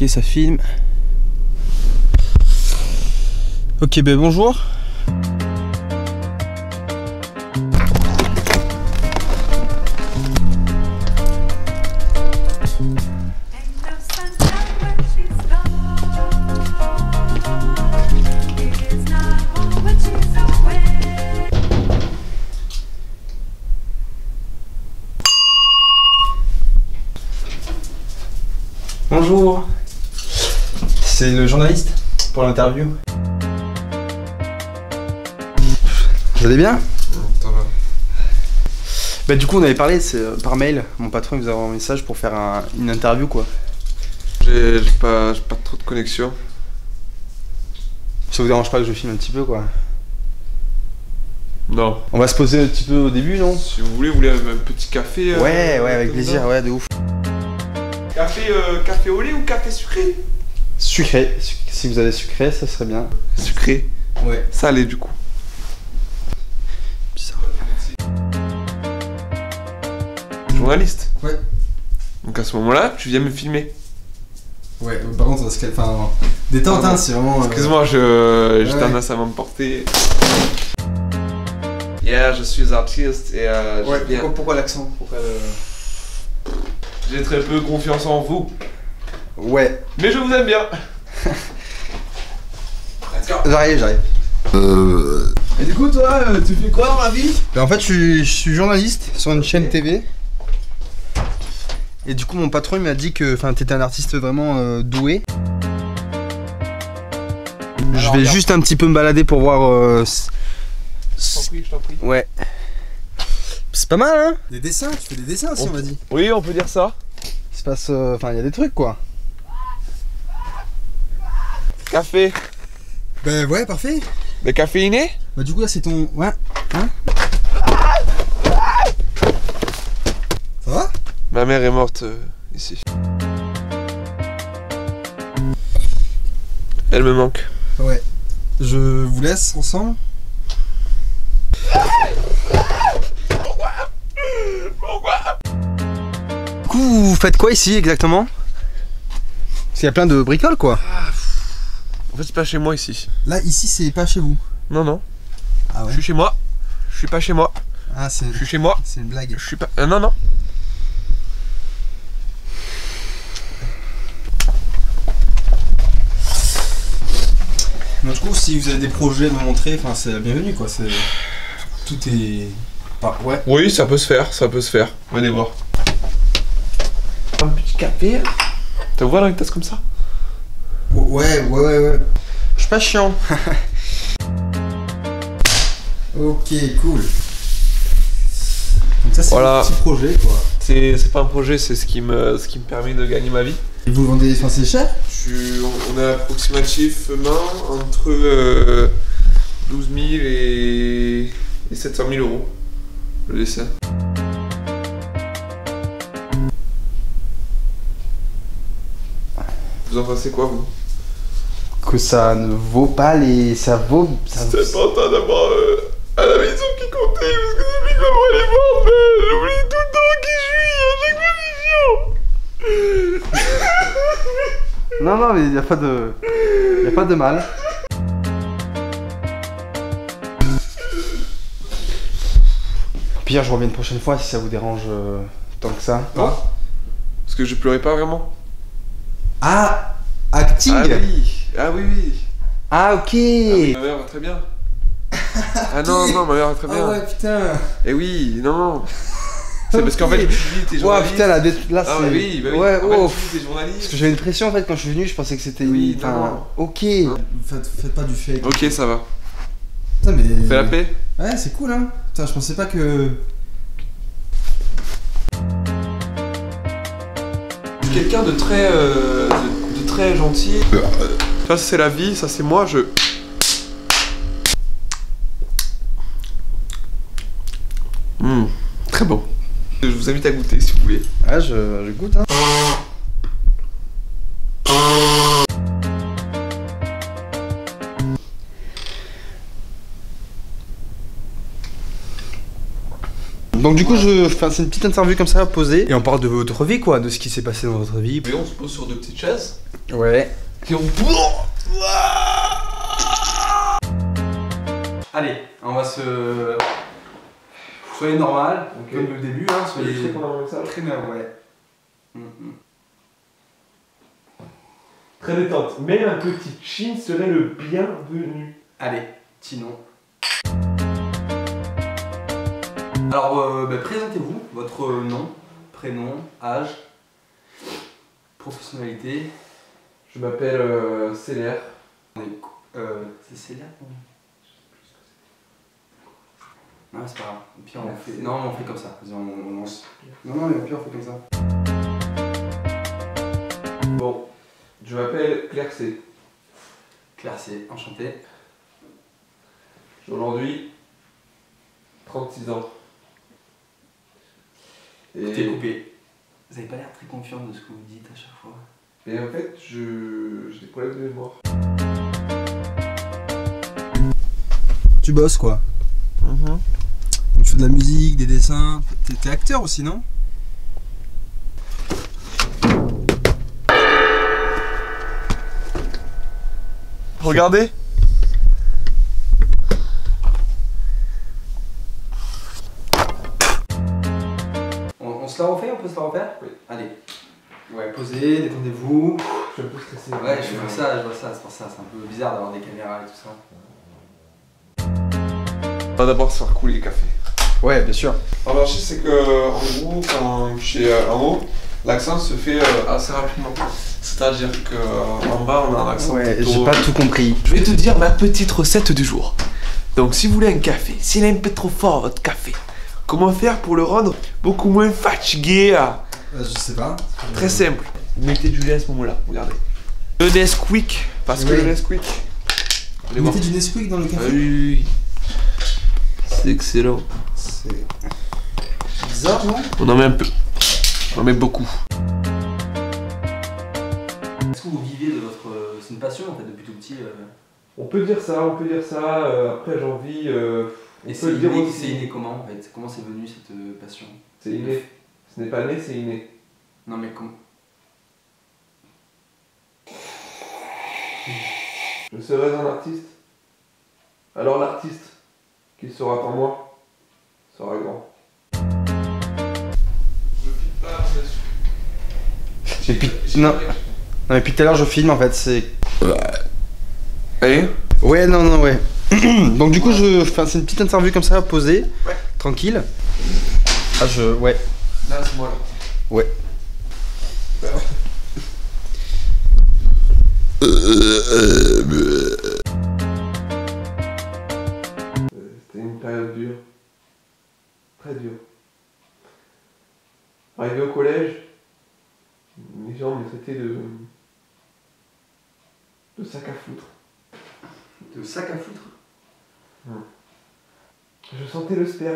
Ok, ça filme. Ok, ben bonjour. Bonjour. C'est le journaliste pour l'interview. Vous allez bien? Ça va. Bah du coup on avait parlé par mail, mon patron il vous a envoyé un message pour faire une interview quoi. J'ai pas trop de connexion. Ça vous dérange pas que je filme un petit peu quoi? Non. On va se poser un petit peu au début non? Si vous voulez un petit café. Ouais avec plaisir, ouais de ouf. Café au lait ou café sucré? Sucré, si vous avez sucré ça serait bien. Sucré. Ouais. Salé du coup. Bizarre. Journaliste. Ouais. Donc à ce moment-là, tu viens me filmer. Ouais, par contre, détente, hein, c'est vraiment. Excuse-moi, j'ai ouais. tendance à m'emporter. Yeah, je suis artiste et Ouais, j'ai bien... pourquoi l'accent? J'ai très peu confiance en vous. Ouais. Mais je vous aime bien. Let's go. J'arrive. Et du coup, toi, tu fais quoi dans la vie? En fait, je suis journaliste sur une chaîne TV. Et du coup, mon patron il m'a dit que t'étais un artiste vraiment doué. Je vais juste un petit peu me balader pour voir. Je t'en prie. Ouais. C'est pas mal, hein? Des dessins, tu fais des dessins aussi, on m'a dit. Oui, on peut dire ça. Il se passe. Il y a des trucs quoi. Café. Ben ouais, parfait. Mais caféiné? Bah du coup là c'est ton... Ouais. Hein? Ça va? Ma mère est morte ici. Elle me manque. Ouais. Je vous laisse ensemble. Pourquoi? Du coup, vous faites quoi ici exactement? Parce qu'il y a plein de bricoles quoi. En fait, c'est pas chez moi ici. Là, ici c'est pas chez vous. Non, non. Ah ouais? Je suis chez moi. Je suis pas chez moi. Ah c'est... Je suis chez moi. C'est une blague. Je suis pas... non, non. Donc du coup, si vous avez des projets à me montrer, enfin c'est la bienvenue quoi. C'est... Tout est... Bah, ouais. Oui, ça peut se faire, ça peut se faire. Venez voir. Un petit café. T'as ouvert dans une tasse comme ça? Ouais. Je suis pas chiant. Ok, cool. Donc ça c'est Voilà. un petit projet quoi. C'est pas un projet, c'est ce qui me permet de gagner ma vie. Et vous vendez... Enfin c'est cher? On est approximativement entre 12 000 et 700 000 euros le dessin. Vous en pensez quoi, vous? Que ça ne vaut pas les. Ça vaut. C'est important d'avoir à la maison qui comptait parce que depuis que maman elle est morte, j'oublie tout le temps qui je suis, à chaque fois c'est chiant. Non, mais il n'y a pas de. Il a pas de mal. Pire, je reviens une prochaine fois si ça vous dérange tant que ça. Non. Parce que je pleurais pas vraiment. Ah, acting. Ah oui. Ah, ok. Ah oui, ma mère va très bien. Ah non, ma mère va très bien. Ah ouais putain. Eh oui, non. C'est parce qu'en fait, je me suis dit, t'es Ouais, journaliste. putain, là Ah c'est. oui, bah oui. Ouais, En fait, oh. je me suis dit, t'es journaliste. Parce que j'avais une pression en fait quand je suis venu, je pensais que c'était. Oui, enfin, non. ok. Faites pas du fake. Ok, ça va. Putain mais... Fais la paix. Ouais c'est cool hein. Putain je pensais pas que... Je suis quelqu'un de très, de très gentil. Ça c'est la vie, ça c'est moi, très bon. Je vous invite à goûter si vous voulez. Ah, je goûte hein. Donc du coup, c'est une petite interview comme ça, posée, et on parle de votre vie, quoi, de ce qui s'est passé dans votre vie. Et on se pose sur deux petites chaises. Ouais. Et on... Allez, on va se... Soyez normal, comme le début, hein, soyez très nerveux, ouais. Très détente. Même un petit chin serait le bienvenu. Allez, Tinon. Alors, présentez-vous, votre nom, prénom, âge, professionnalité. Je m'appelle Célaire. C'est Célia? Non, c'est pas grave. Au pire, on fait... Non, on fait comme ça. Vas-y, on lance. Non, mais au pire, on fait comme ça. Bon, je m'appelle Claire C. Claire C, enchanté. J'ai aujourd'hui 36 ans. Tout est coupé. Vous avez pas l'air très confiant de ce que vous dites à chaque fois. Et en fait, j'ai des problèmes de mémoire. Tu bosses quoi. Donc tu fais de la musique, des dessins. T'es acteur aussi, non? Regardez. On se la refait? On peut se la refaire? Oui. Allez. Ouais, posez, détendez-vous. Je suis un peu stressé. Ouais, je vois ça, c'est pour ça. C'est un peu bizarre d'avoir des caméras et tout ça. On va d'abord se faire couler le café. Ouais, bien sûr. Alors, je sais que, en gros, quand je suis en haut, l'accent se fait assez rapidement. C'est-à-dire qu'en bas, on a un accent. Ouais, plutôt... j'ai pas tout compris. Je vais te dire ma petite recette du jour. Donc si vous voulez un café, s'il est un peu trop fort votre café, comment faire pour le rendre beaucoup moins fatigué? Je sais pas. Très simple. Vous mettez du lait à ce moment-là, regardez. Le Nesquik, parce que Oui. le Nesquik... Vous mettez du Nesquik dans le café? Oui. C'est excellent. C'est bizarre, non? On en met un peu. On en met beaucoup. Est-ce que vous viviez de votre... C'est une passion en fait depuis tout petit. On peut dire ça, on peut dire ça. Après, j'ai envie. Et c'est inné comment en fait? Comment c'est venu cette passion? C'est inné. Ce n'est pas né, c'est inné. Non mais comment? Je serais un artiste. Alors l'artiste, qu'il sera pour moi, sera grand. Non, mais depuis tout à l'heure je filme en fait, c'est... Allez. Ouais, non, ouais. Donc du coup, c'est une petite interview comme ça, posée, tranquille. Ah, ouais. Là, c'est moi là. Ouais. C'était une période dure. Très dure. Arrivé au collège, les gens me traitaient de sac à foutre. De sac à foutre? Je sentais le sperme.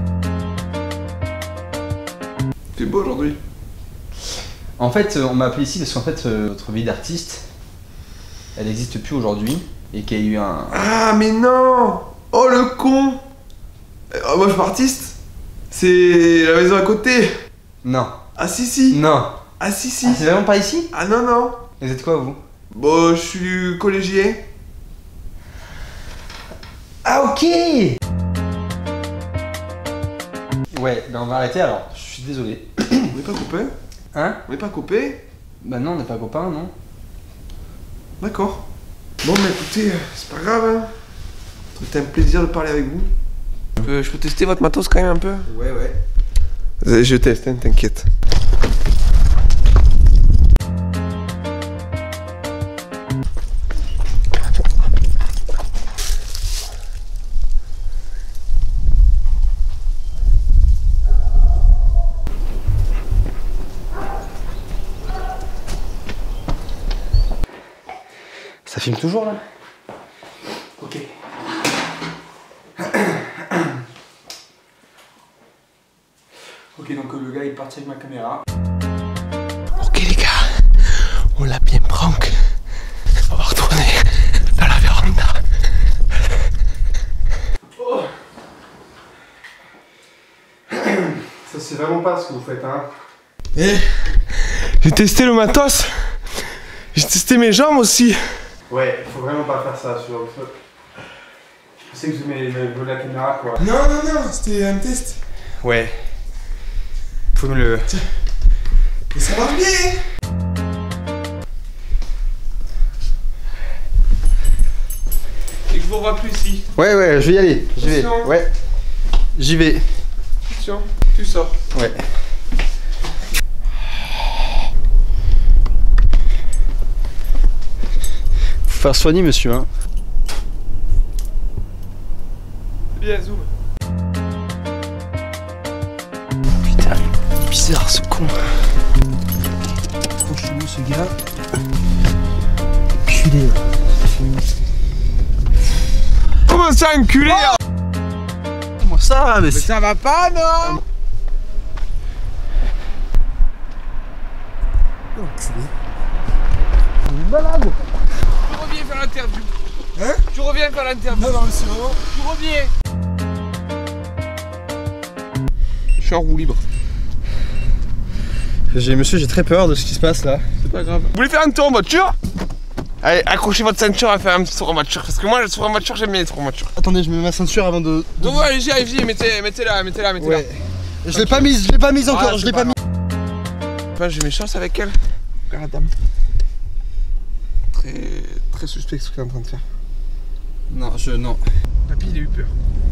T'es beau aujourd'hui. En fait, on m'a appelé ici parce qu'en fait, notre vie d'artiste, elle n'existe plus aujourd'hui et qu'il y a eu un... Ah mais non. Oh le con. Moi je suis pas artiste. C'est la maison à côté. Non. Ah si si. Non. Ah si si. Ah, c'est vraiment pas ici? Ah non non. Vous êtes quoi, vous? Bon, je suis collégien. Ah, ok. Ouais, ben on va arrêter alors. Je suis désolé. On n'est pas copains. Hein? On n'est pas copains. Bah non, on n'est pas copains, non? D'accord. Bon bah écoutez, c'est pas grave hein. C'était un plaisir de parler avec vous. Je peux tester votre matos quand même un peu? Ouais, ouais. Je teste, hein, t'inquiète. Ça filme toujours là? Ok. Ok, donc le gars il est parti avec ma caméra. Ok les gars, on l'a bien prank. On va retourner dans la véranda. Oh. Ça c'est vraiment pas ce que vous faites, hein. Eh, j'ai testé le matos. J'ai testé mes jambes aussi. Ouais, faut vraiment pas faire ça sur le feu. Je sais que je mets la caméra quoi. Non, c'était un test. Ouais. Faut me le. Tiens. Mais ça marche bien. Et que je vous revois plus ici. Ouais, je vais y aller. J'y vais. Attention. Ouais. J'y vais. Attention, tu sors. Ouais. Faut faire soigner, monsieur, hein. Bien, zoom. Putain, bizarre ce con. Trop chelou ce gars. Enculé. Comment ça, enculé? Comment ça, mais ça va pas, non? Enculé. Une balade. Tu reviens faire l'interview. Hein? Tu reviens faire l'interview. Non, mais c'est vraiment. Tu reviens. Je suis en roue libre. Monsieur, j'ai très peur de ce qui se passe là. C'est pas grave. Vous voulez faire un tour en voiture? Allez, accrochez votre ceinture à faire un petit tour en voiture. Parce que moi, le tour en voiture, j'aime bien les tours en voiture. Attendez, je mets ma ceinture avant de. Donc, ouais, allez-y, mettez-la. Ouais. Je l'ai pas mise encore, Ah, je l'ai pas mise. Enfin, j'ai mes chances avec elle. Regarde la dame. Très suspect ce qu'elle est en train de faire. Non. Papy, il a eu peur.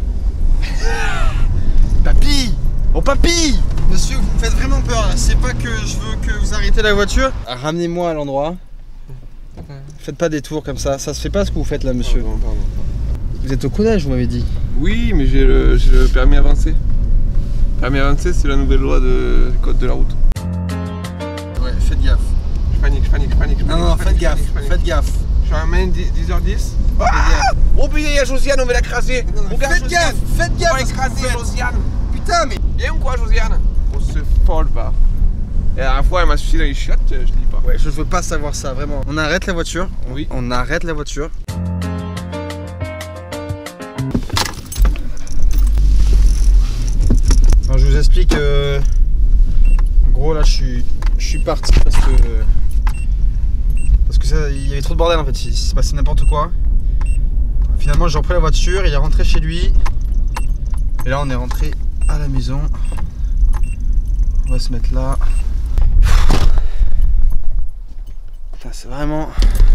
Papy! Oh papy! Monsieur, vous me faites vraiment peur là. C'est pas que je veux que vous arrêtez la voiture. Ramenez-moi à l'endroit. Faites pas des tours comme ça. Ça se fait pas ce que vous faites là, monsieur. Pardon. Vous êtes au collège, vous m'avez dit. Oui, mais j'ai le permis avancé. Permis avancé, c'est la nouvelle loi du code de la route. Ouais, faites gaffe. Je panique. Non, faites gaffe. Faites gaffe. Je suis en main 10h10. Oh putain, il y a Josiane, on va l'écraser. Regarde, Faites gaffe. Faites On va gaffe. écraser Josiane. Putain, mais. Viens ou quoi, Josiane? On se folle, va. Et la dernière fois, elle m'a suivi dans les chiottes, je dis pas. Ouais, je veux pas savoir ça, vraiment. On arrête la voiture. Oui. On arrête la voiture. Alors, je vous explique. En gros, là, je suis parti parce que ça, il y avait trop de bordel en fait. Il s'est passé n'importe quoi. Finalement, j'ai repris la voiture. Il est rentré chez lui. Et là, on est rentré à la maison. On va se mettre là. Putain, c'est vraiment.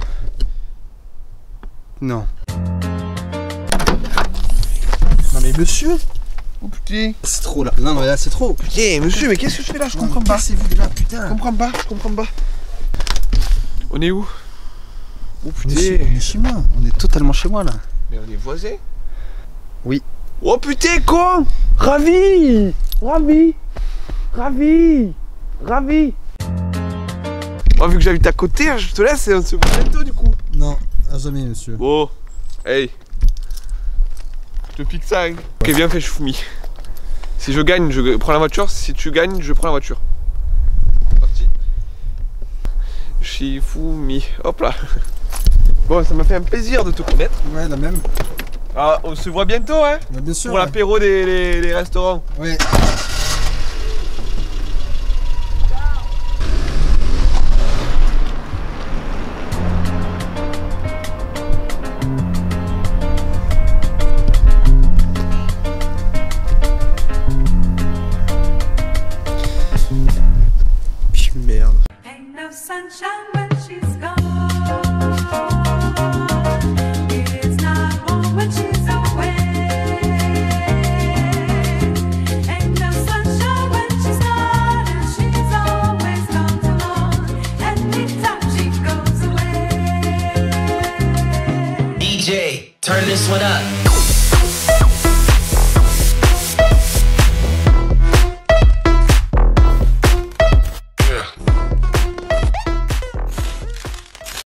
Non. Non mais monsieur. Oh putain. C'est trop là. Non, là c'est trop. Putain, monsieur, mais qu'est-ce que je fais là? Je comprends pas. Cassez-vous de là, putain. Je comprends pas. On est où? Oh On putain. est chez moi. On est totalement chez moi là. Mais on est voisins? Oui. Oh putain, con! Ravi! Oh, vu que j'habite à côté, je te laisse et on se voit bientôt du coup. Non, à jamais monsieur. Bon, hey. Je te pique ça, hein. Ok, bien fait, Shifumi. Si je gagne, je prends la voiture. Si tu gagnes, je prends la voiture. Parti. Shifumi. Hop là. Bon, ça m'a fait un plaisir de te connaître. Ouais, la même. Ah, on se voit bientôt, hein. Bah, bien sûr. Pour l'apéro des restaurants. Ouais. Merde. Ain't no sunshine when she's gone. It's not warm when she's away. Ain't no sunshine when she's gone, and she's always gone too long. Anytime she goes away. DJ, turn this one up.